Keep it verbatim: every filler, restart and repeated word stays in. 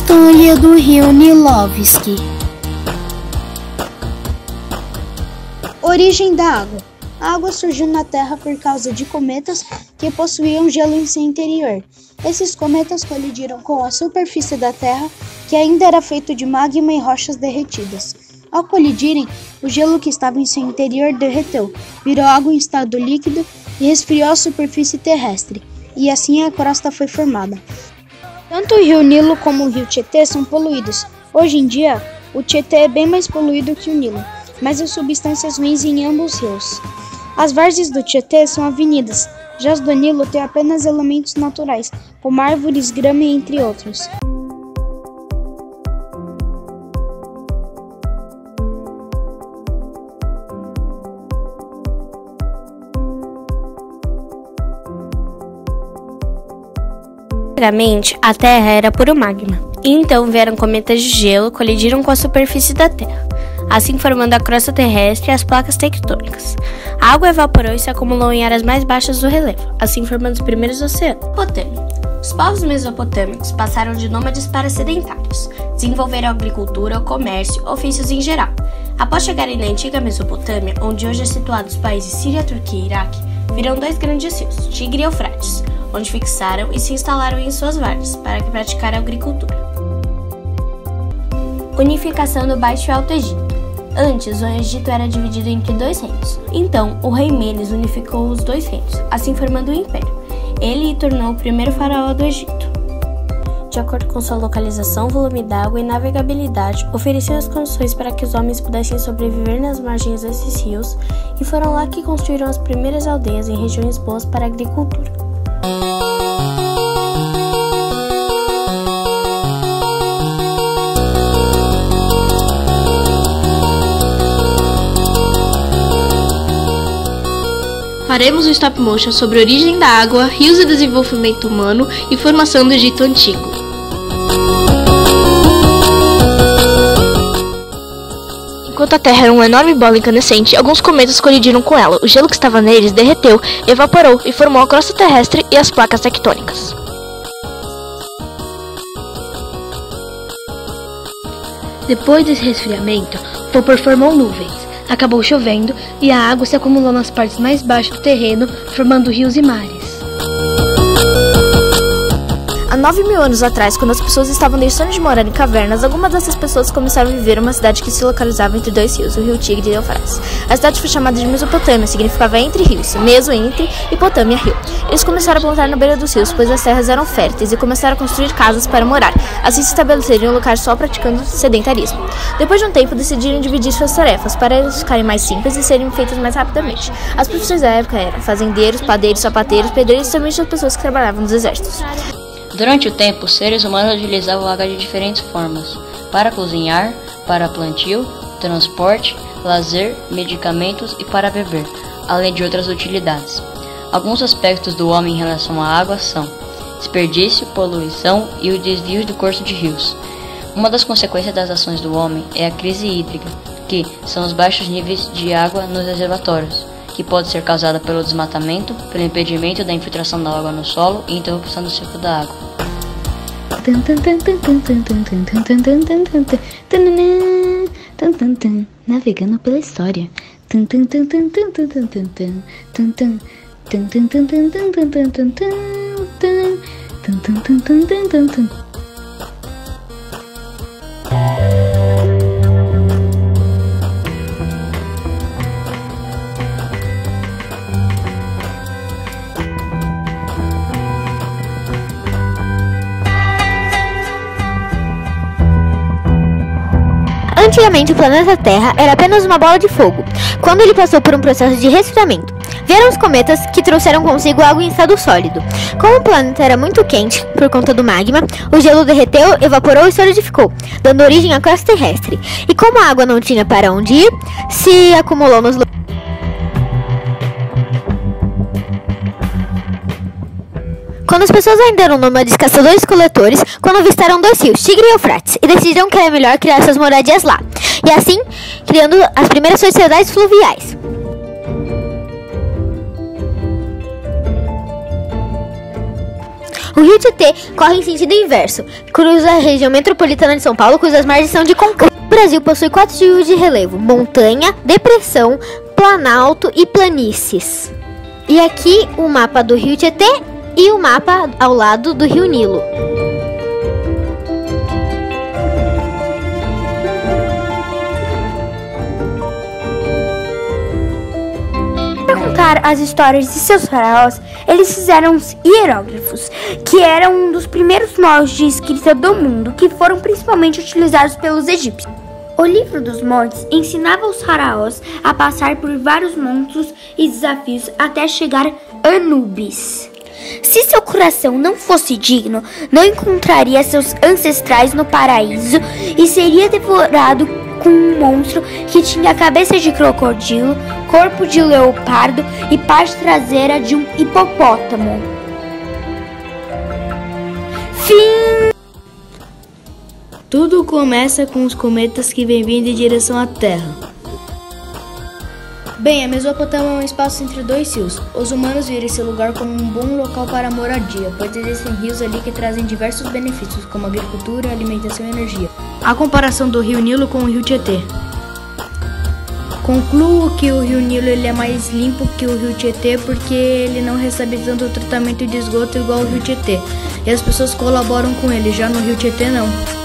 História do rio Nilovski. Origem da água. A água surgiu na Terra por causa de cometas que possuíam gelo em seu interior. Esses cometas colidiram com a superfície da Terra, que ainda era feito de magma e rochas derretidas. Ao colidirem, o gelo que estava em seu interior derreteu, virou água em estado líquido e resfriou a superfície terrestre, e assim a crosta foi formada. Tanto o rio Nilo como o rio Tietê são poluídos. Hoje em dia, o Tietê é bem mais poluído que o Nilo, mas há substâncias ruins em ambos os rios. As várzeas do Tietê são avenidas, já as do Nilo têm apenas elementos naturais, como árvores, grama, entre outros. Antigamente, a Terra era puro magma, e então vieram cometas de gelo colidiram com a superfície da Terra, assim formando a crosta terrestre e as placas tectônicas. A água evaporou e se acumulou em áreas mais baixas do relevo, assim formando os primeiros oceanos. Mesopotâmia. Os povos mesopotâmicos passaram de nômades para sedentários, desenvolveram agricultura, comércio, ofícios em geral. Após chegarem na antiga Mesopotâmia, onde hoje é situado os países Síria, Turquia e Iraque, viram dois grandes rios, Tigre e Eufrates, onde fixaram e se instalaram em suas várzeas para praticar a agricultura. Unificação do Baixo e Alto Egito. Antes, o Egito era dividido entre dois reinos. Então, o rei Menes unificou os dois reinos, assim formando o Império. Ele o tornou o primeiro faraó do Egito. De acordo com sua localização, volume d'água e navegabilidade, ofereciam as condições para que os homens pudessem sobreviver nas margens desses rios, e foram lá que construíram as primeiras aldeias em regiões boas para a agricultura. Faremos um stop motion sobre a origem da água, rios e desenvolvimento humano e formação do Egito Antigo. Enquanto a Terra era uma enorme bola incandescente, alguns cometas colidiram com ela. O gelo que estava neles derreteu, evaporou e formou a crosta terrestre e as placas tectônicas. Depois desse resfriamento, o vapor formou nuvens. Acabou chovendo e a água se acumulou nas partes mais baixas do terreno, formando rios e mares. Há nove mil anos atrás, quando as pessoas estavam deixando de morar em cavernas, algumas dessas pessoas começaram a viver em uma cidade que se localizava entre dois rios, o rio Tigre e Eufrates. A cidade foi chamada de Mesopotâmia, significava entre rios, meso entre e potâmia rio. Eles começaram a plantar na beira dos rios, pois as terras eram férteis, e começaram a construir casas para morar. Assim se estabeleceram em um lugar só praticando sedentarismo. Depois de um tempo, decidiram dividir suas tarefas, para elas ficarem mais simples e serem feitas mais rapidamente. As profissões da época eram fazendeiros, padeiros, sapateiros, pedreiros e também as pessoas que trabalhavam nos exércitos. Durante o tempo, os seres humanos utilizavam água de diferentes formas, para cozinhar, para plantio, transporte, lazer, medicamentos e para beber, além de outras utilidades. Alguns aspectos do homem em relação à água são desperdício, poluição e o desvio do curso de rios. Uma das consequências das ações do homem é a crise hídrica, que são os baixos níveis de água nos reservatórios, que pode ser causada pelo desmatamento, pelo impedimento da infiltração da água no solo e interrupção do ciclo da água. Navegando pela história. Antigamente, o planeta Terra era apenas uma bola de fogo, quando ele passou por um processo de resfriamento. Vieram os cometas que trouxeram consigo água em estado sólido. Como o planeta era muito quente por conta do magma, o gelo derreteu, evaporou e solidificou, dando origem à crosta terrestre. E como a água não tinha para onde ir, se acumulou nos lugares. Quando as pessoas ainda eram nômades caçadores-coletores, quando avistaram dois rios, Tigre e Eufrates, e decidiram que era melhor criar suas moradias lá, e assim, criando as primeiras sociedades fluviais. O rio Tietê corre em sentido inverso, cruza a região metropolitana de São Paulo, cujas margens são de concreto. O Brasil possui quatro tipos de relevo: montanha, depressão, planalto e planícies. E aqui o mapa do rio Tietê e o mapa ao lado do rio Nilo. Para contar as histórias de seus faraós, eles fizeram os hieróglifos, que eram um dos primeiros modos de escrita do mundo, que foram principalmente utilizados pelos egípcios. O livro dos montes ensinava os faraós a passar por vários monstros e desafios até chegar a Anubis. Se seu coração não fosse digno, não encontraria seus ancestrais no paraíso e seria devorado com um monstro que tinha a cabeça de crocodilo, corpo de leopardo e parte traseira de um hipopótamo. Fim! Tudo começa com os cometas que vêm vindo em direção à Terra. Bem, a Mesopotâmia é um espaço entre dois rios. Os humanos viram esse lugar como um bom local para a moradia, pois existem rios ali que trazem diversos benefícios, como agricultura, alimentação e energia. A comparação do rio Nilo com o rio Tietê. Concluo que o rio Nilo ele é mais limpo que o rio Tietê porque ele não recebe tanto tratamento de esgoto igual o rio Tietê. E as pessoas colaboram com ele, já no rio Tietê não.